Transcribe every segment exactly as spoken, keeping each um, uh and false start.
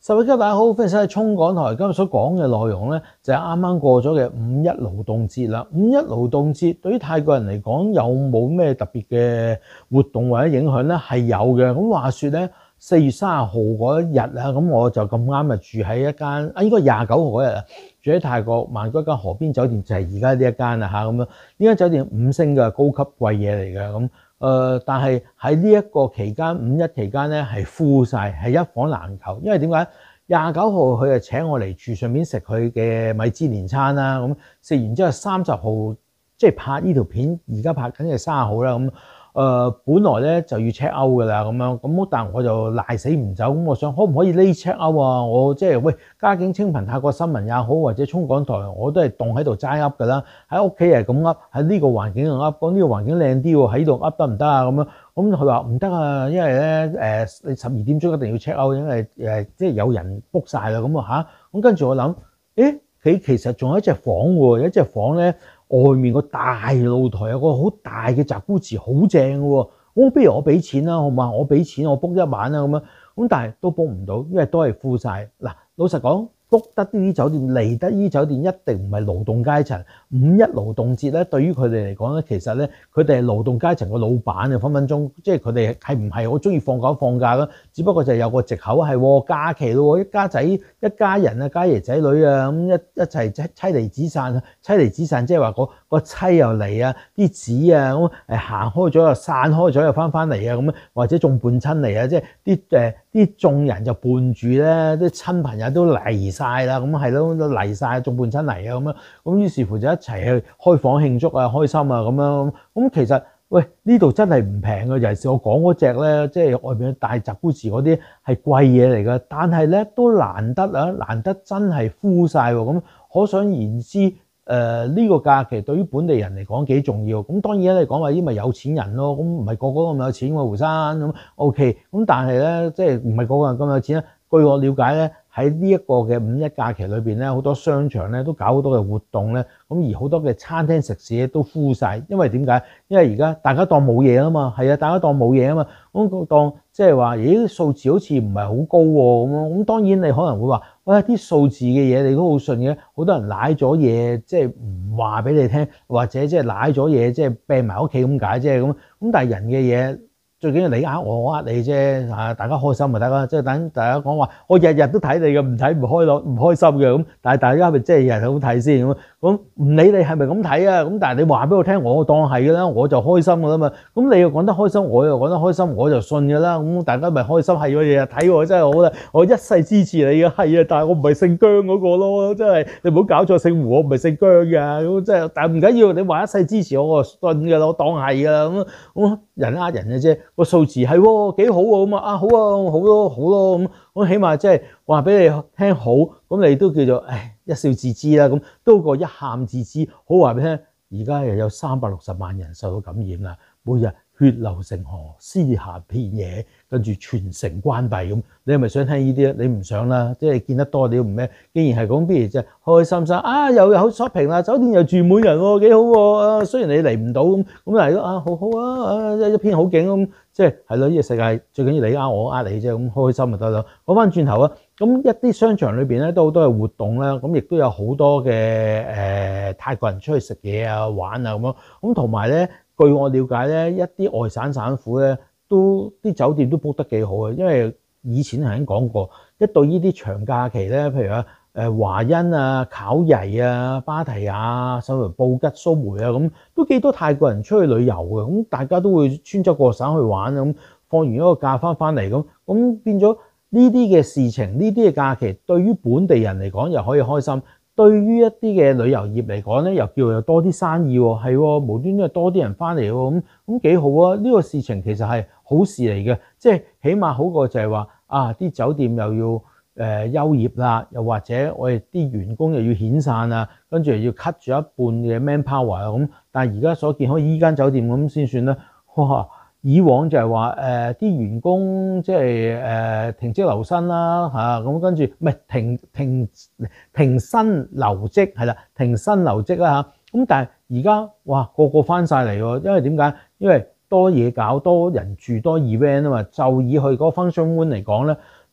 十位家大家好，歡迎收睇衝港台。今日所講嘅內容咧，就係啱啱過咗嘅五一勞動節啦。五一勞動節對於泰國人嚟講，有冇咩特別嘅活動或者影響咧？係有嘅。咁話說咧，四月三十號嗰一日啊，咁我就咁啱啊住喺一間啊，應該廿九號嗰日啊，住喺泰國曼谷一間河邊酒店，就係而家呢一間啊嚇咁樣。呢間酒店五星嘅高級貴嘢嚟嘅咁。誒、呃，但係喺呢一個期間，五一期間咧係 full 曬，係一房難求。因為點解？廿九號佢就請我嚟住，順便食佢嘅米芝蓮餐啦。咁食完之後，三十號即係拍呢條片，而家拍緊嘅三十號啦。咁誒、呃，本來咧就要 check out 㗎啦，咁樣咁，但係我就賴死唔走。咁我想可唔可以 late check out 啊？我即係喂，家境清貧泰國新聞也好，或者衝港台，我都係棟喺度齋噏㗎啦。喺屋企係咁噏，喺呢個環境度噏，講呢個環境靚啲喎，喺度噏得唔得啊？咁樣咁佢話唔得啊，因為咧誒，你十二點鐘一定要 check out，因為誒即係有人 book 晒啦。咁啊嚇，咁跟住我諗，誒佢其實仲有一隻房喎，有一隻房咧。外面個大露台有個好大嘅集古池，好正嘅喎。我不如我俾錢啦，好嘛？我俾錢，我 book 一晚啦咁樣。咁但係都 book 唔到，因為都係 full 晒。嗱，老實講 book 得呢啲酒店，嚟得呢啲酒店一定唔係勞動階層。五一勞動節咧，對於佢哋嚟講咧，其實咧佢哋係勞動階層個老闆嘅分分鐘，即係佢哋係唔係好中意放假放假啦？只不過就係有個藉口係假期咯，一家仔一家人啊，家爺仔女啊咁一一齊妻妻離子散，妻離子散即係話個個妻又嚟啊，啲子啊咁誒行開咗又散開咗又翻翻嚟啊咁，或者仲伴親嚟啊，即係啲誒啲眾人就伴住咧，啲親朋友都嚟晒啦，咁係咯都嚟晒，仲伴親嚟啊咁樣，咁於是乎就一齊去開房慶祝啊，開心啊咁樣。咁其實喂呢度真係唔平嘅，尤其是我講嗰隻咧，即係外邊大集古池嗰啲係貴嘢嚟嘅，但係咧都難得啊，難得真係 full 曬喎。咁可想而知，誒、呃、呢、呢個假期對於本地人嚟講幾重要。咁當然咧，你講話啲咪有錢人咯，咁唔係個個咁有錢喎，胡生咁 OK。咁但係咧，即係唔係個個人咁有錢咧？據我了解咧，喺呢一個嘅五一假期裏邊咧，好多商場咧都搞好多嘅活動咧，咁而好多嘅餐廳食肆都 full 晒。因為點解？因為而家大家當冇嘢啊嘛，係啊，大家當冇嘢啊嘛，咁當即係話，咦數字好似唔係好高喎咁樣。咁當然你可能會話，喂啲數字嘅嘢你都好信嘅，好多人賴咗嘢，即係唔話俾你聽，或者即係賴咗嘢，即係病埋屋企咁解啫咁。咁但係人嘅嘢。最緊要你呃我，我呃你啫，啊大家開心咪得啦，即係等大家講話，我日日都睇你嘅，唔睇唔開咯，唔開心嘅咁。但係大家係咪真係日日好睇先咁？咁唔理你係咪咁睇啊？咁但係你話俾我聽，我當係㗎啦，我就開心㗎啦嘛。咁你又講得開心，我又講得開心，我就信㗎啦。咁大家咪開心係喎，日日睇我真係好啦，我一世支持你嘅係啊。但係我唔係姓姜嗰個咯，真係你唔好搞錯姓胡，我唔係姓姜㗎。咁真係，但係唔緊要，你話一世支持我，我信㗎啦，我當係㗎啦。咁咁人呃人嘅啫。個數字係喎幾好喎咁啊，啊好啊好咯好咯咁，咁起碼即係話俾你聽好，咁你都叫做唉一笑置之啦，咁都過一喊置之。好話俾你聽，而家又有三百六十萬人受到感染啦，每日血流成河，屍骸遍野，跟住全城關閉咁。你係咪想聽呢啲啊？你唔想啦，即係見得多你都唔咩。既然係咁，不如即係開開心心啊！又有 shopping 啦，酒店又住滿人喎，幾好喎！啊，雖然你嚟唔到咁，咁嚟咯啊，好好啊，啊一片好景咁，即係係咯，呢個世界最緊要你呃我呃你啫，咁開心就得啦。講翻轉頭啊，咁一啲商場裏邊咧都好多嘅活動啦，咁亦都有好多嘅誒、呃、泰國人出去食嘢啊、玩啊咁樣，咁同埋咧。據我了解咧，一啲外省省府咧，都啲酒店都 book 得幾好嘅，因為以前係已經講過，一到呢啲長假期咧，譬如啊誒華欣啊、考藝啊、芭提雅、甚至布吉、蘇梅啊，咁都幾多泰國人出去旅遊嘅，咁大家都會穿州過省去玩，咁放完一個假翻翻嚟，咁咁變咗呢啲嘅事情，呢啲嘅假期對於本地人嚟講又可以開心。對於一啲嘅旅遊業嚟講咧，又叫又多啲生意喎，係喎，無端端多啲人翻嚟喎，咁咁幾好啊！呢個事情其實係好事嚟嘅，即係起碼好過就係話啊，啲酒店又要誒、呃、休業啦，又或者我哋啲員工又要遣散啊，跟住又要 cut 住一半嘅 manpower 啊咁。但係而家所見可以依間酒店咁先算啦，哇！以往就係話誒啲員工即係誒停職留薪啦嚇，咁跟住唔係停停停薪留職係啦，停薪留職啦嚇。咁但係而家哇個個翻晒嚟喎，因為點解？因為多嘢搞，多人住，多 event 啊嘛。就以去嗰個 function room 嚟講咧，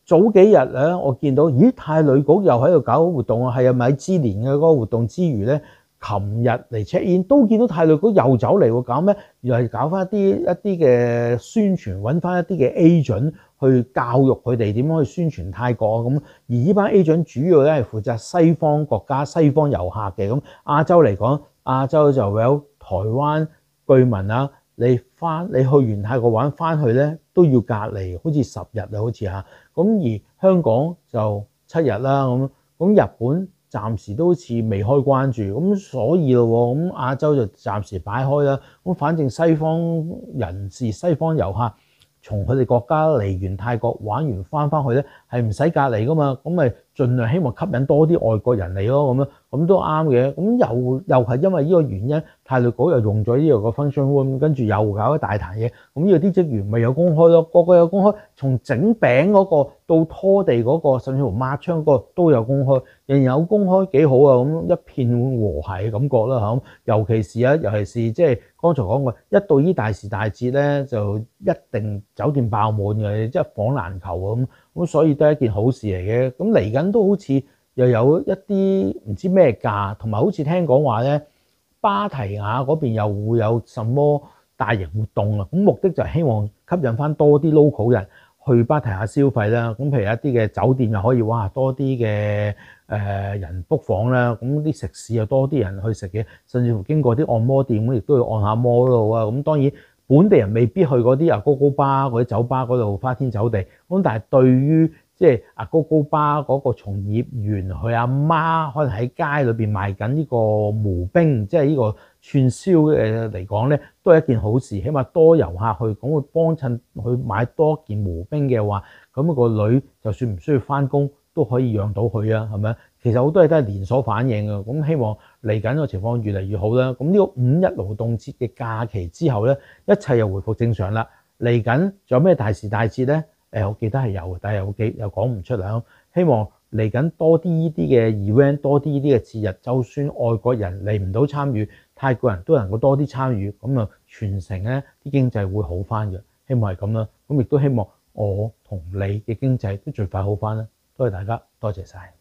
早幾日咧，我見到咦泰旅局又喺度搞活動啊，係啊米芝蓮嘅嗰個活動之餘咧，琴日嚟 check in 都見到泰旅局又走嚟喎，搞咩？又係搞翻一啲一啲嘅宣傳，揾翻一啲嘅 agent 去教育佢哋點樣去宣傳泰國咁。而呢班 agent 主要咧係負責西方國家、西方遊客嘅。咁亞洲嚟講，亞洲就有台灣居民啊。你翻你去完泰國玩翻去咧都要隔離，好似十日啊，好似嚇。咁而香港就七日啦。咁咁日本暫時都好似未開關住，咁所以咯喎，咁亞洲就暫時擺開啦。咁反正西方人士、西方遊客從佢哋國家嚟完泰國玩完翻翻去咧，係唔使隔離噶嘛。咁咪盡量希望吸引多啲外國人嚟咯。咁樣咁都啱嘅。咁又又係因為呢個原因，泰旅局又用咗呢個個 function room，跟住又搞一大壇嘢。咁呢個啲職員咪有公開咯，個個有公開，從整餅嗰個到拖地嗰個，甚至乎抹窗嗰個都有公開，人人有公開幾好啊！咁一片和諧嘅感覺啦嚇。尤其是啊，尤其是即係剛才講過，一到呢大時大節咧，就一定酒店爆滿嘅，即係房難求咁。咁所以都係一件好事嚟嘅。咁嚟緊都好似又有一啲唔知咩假，同埋好似聽講話咧，芭提雅嗰邊又會有什麼大型活動啊。咁目的就係希望吸引翻多啲 local 人去芭提雅消費啦。咁譬如一啲嘅酒店又可以哇多啲嘅誒人 book 房啦。咁啲食肆又多啲人去食嘅，甚至乎經過啲按摩店咁，亦都要按下摩咯啊。咁當然本地人未必去嗰啲啊高高巴嗰啲酒吧嗰度花天酒地。咁但係對於即係啊高高巴嗰個從業員，佢阿媽可能喺街裏邊賣緊呢個餾冰，即係呢個串燒嘅嚟講咧，都係一件好事。起碼多遊客去，咁會幫襯去買多件餾冰嘅話，咁個女就算唔需要翻工都可以養到佢啊，係咪？其實好多嘢都係連鎖反應啊。咁希望嚟緊個情況越嚟越好啦。咁呢個五一勞動節嘅假期之後咧，一切又回復正常啦。嚟緊仲有咩大時大節咧？誒，我記得係有，但係又記又講唔出嚟。希望嚟緊多啲呢啲嘅 event，多啲呢啲嘅節日，就算外國人嚟唔到參與，泰國人都能夠多啲參與，咁啊全城咧啲經濟會好翻嘅。希望係咁啦。咁亦都希望我同你嘅經濟都盡快好翻啦。多謝大家，多謝晒。